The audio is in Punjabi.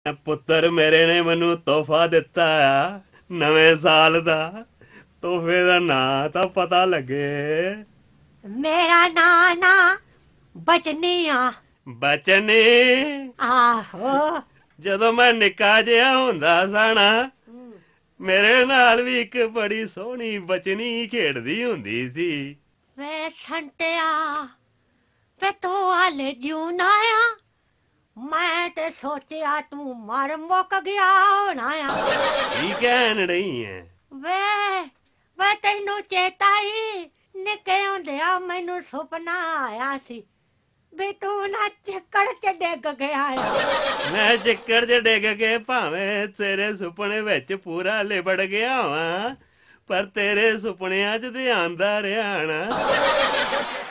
ਪੁੱਤਰ ਮੇਰੇ ਨੇ ਮੈਨੂੰ ਤੋਹਫਾ ਦਿੱਤਾ ਆ ਨਵੇਂ ਸਾਲ ਦਾ। ਤੋਹਫੇ ਦਾ ਨਾਂ ਤਾਂ ਪਤਾ ਲੱਗੇ। ਮੇਰਾ ਨਾਂ ਨਾ ਬਚਨੀ ਆ। ਬਚਨੀ? ਆਹੋ। ਜਦੋਂ ਮੈਂ ਨਿੱਕਾ ਜਿਹਾ ਹੁੰਦਾ ਸਾਂ ਮੇਰੇ ਨਾਲ ਵੀ ਇੱਕ ਬੜੀ ਸੋਹਣੀ ਬਚਨੀ ਖੇਡਦੀ ਹੁੰਦੀ ਸੀ। ਵੇ ਸੰਟਿਆ ਤੇ ਤੂੰ ਹਾਲੇ ਜਿਉਣਾ ਆ? ਮੈਂ ਤੇ ਸੋਚਿਆ ਤੂੰ ਮਰ ਮੁੱਕ ਗਿਆ ਹੋਣਾ ਆ। ਕੀ ਕਹਿਣ ਰਹੀ ਐ? ਵੇ ਤੈਨੂੰ ਚੇਤਾ ਹੀ ਨਿੱਕੇ ਹੁੰਦਿਆਂ ਮੈਨੂੰ ਸੁਪਨਾ ਆਇਆ ਸੀ ਵੀ ਤੂੰ ਨਾ ਚਿੱਕੜ ਚ ਡਿੱਗ ਗਿਆ ਆ। ਮੈਂ ਚਿੱਕੜ ਚ ਡਿੱਗ ਕੇ ਭਾਵੇਂ ਤੇਰੇ ਸੁਪਨੇ ਵਿੱਚ ਪੂਰਾ ਲਿਬੜ ਗਿਆ ਵਾਂ ਪਰ ਤੇਰੇ ਸੁਪਨਿਆਂ ਚ ਤੇ ਆਂਦਾ ਰਿਹਾ ਨਾ।